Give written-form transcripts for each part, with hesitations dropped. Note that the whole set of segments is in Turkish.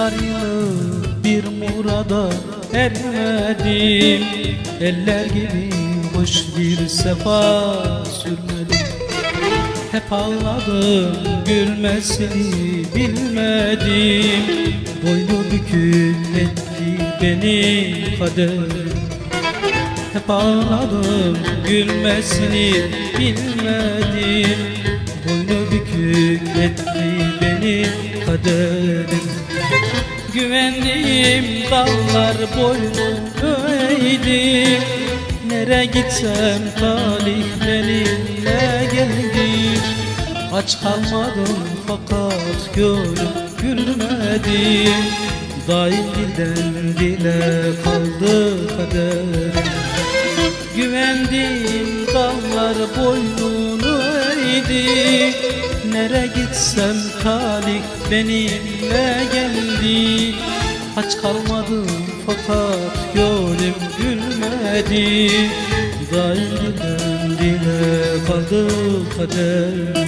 Yıllar yılı bir murada ermedim, eller gibi hoş bir sefa sürmedim. Hep ağladım, gülmesini bilmedim. Boynu bükük etti beni kaderim. Hep ağladım, gülmesini bilmedim. Boynu bükük etti beni kaderim. Güvendiğim dallar boynumu eğdi. Nereye gitsem talih benimle geldi. Aç kalmadım fakat gönlüm gülmedi. Daim dilden dile kaldı kaderim. Güvendiğim dallar boynunu eğdi. Nereye gitsem talih benimle geldi. Aç kalmadım fakat gönlüm gülmedi. Daim dilden dile kaldı kaderim.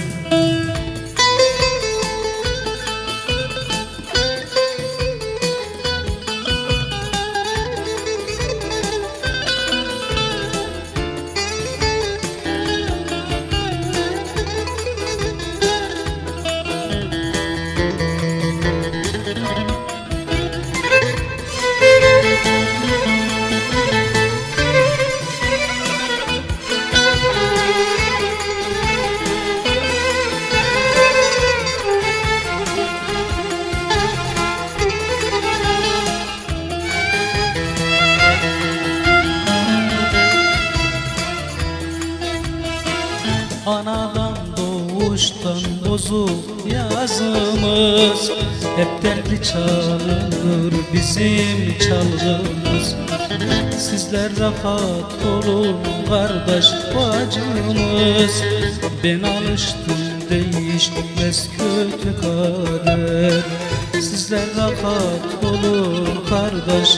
Anadan doğuştan bozuk yazımız. Hep dertli çalınır bizim çalgımız. Sizler rahat olun kardeş bacımız. Ben alıştım değişmez kötü kader. Sizler rahat olun kardeş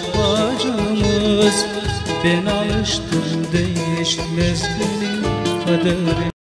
bacımız. Ben alıştım değişmez benim kaderim.